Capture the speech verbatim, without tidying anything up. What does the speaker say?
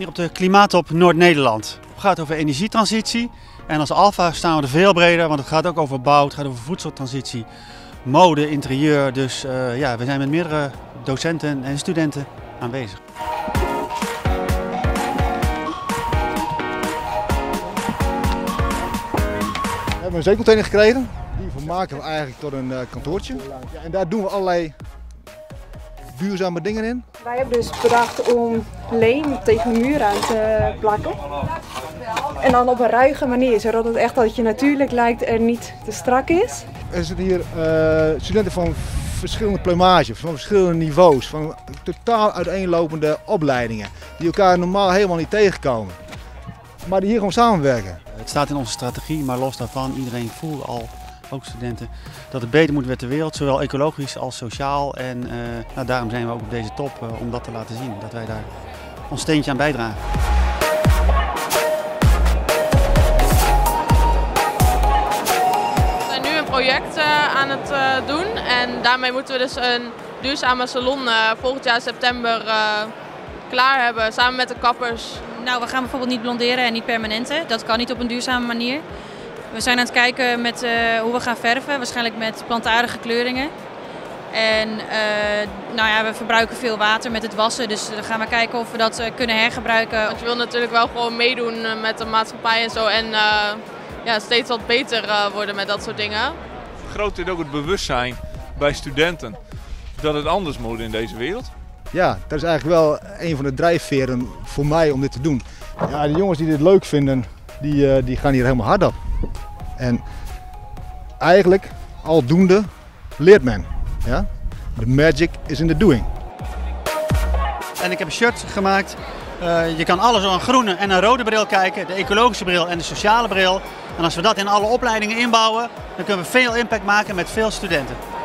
hier op de Klimaattop Noord-Nederland. Het gaat over energietransitie en als Alpha staan we er veel breder, want het gaat ook over bouw, het gaat over voedseltransitie, mode, interieur. Dus uh, ja, we zijn met meerdere docenten en studenten aanwezig. We hebben een zeecontainer gekregen, die vermaken we eigenlijk tot een uh, kantoortje. Ja, en daar doen we allerlei duurzame dingen in. Wij hebben dus bedacht om leem tegen de muur aan te plakken. En dan op een ruige manier, zodat het echt dat je natuurlijk lijkt en niet te strak is. Er zitten hier uh, studenten van verschillende pluimage, van verschillende niveaus, van totaal uiteenlopende opleidingen. Die elkaar normaal helemaal niet tegenkomen. Maar die hier gewoon samenwerken. Het staat in onze strategie, maar los daarvan, iedereen voelt al, ook studenten, dat het beter moet met de wereld, zowel ecologisch als sociaal. En uh, nou, daarom zijn we ook op deze top uh, om dat te laten zien, dat wij daar ons steentje aan bijdragen. We zijn nu een project uh, aan het uh, doen en daarmee moeten we dus een duurzame salon uh, volgend jaar september uh, klaar hebben, samen met de kappers. Nou, we gaan bijvoorbeeld niet blonderen en niet permanenten. Dat kan niet op een duurzame manier. We zijn aan het kijken met, uh, hoe we gaan verven, waarschijnlijk met plantaardige kleuringen. En uh, nou ja, we verbruiken veel water met het wassen, dus dan gaan we kijken of we dat uh, kunnen hergebruiken. Want je wil natuurlijk wel gewoon meedoen met de maatschappij en zo en uh, ja, steeds wat beter uh, worden met dat soort dingen. Vergroot dit ook het bewustzijn bij studenten dat het anders moet in deze wereld? Ja, dat is eigenlijk wel een van de drijfveren voor mij om dit te doen. Ja, de jongens die dit leuk vinden, die, uh, die gaan hier helemaal hard op. En eigenlijk, aldoende, leert men. Ja? The magic is in the doing. En ik heb een shirt gemaakt. Uh, je kan alles door een groene en een rode bril kijken. De ecologische bril en de sociale bril. En als we dat in alle opleidingen inbouwen, dan kunnen we veel impact maken met veel studenten.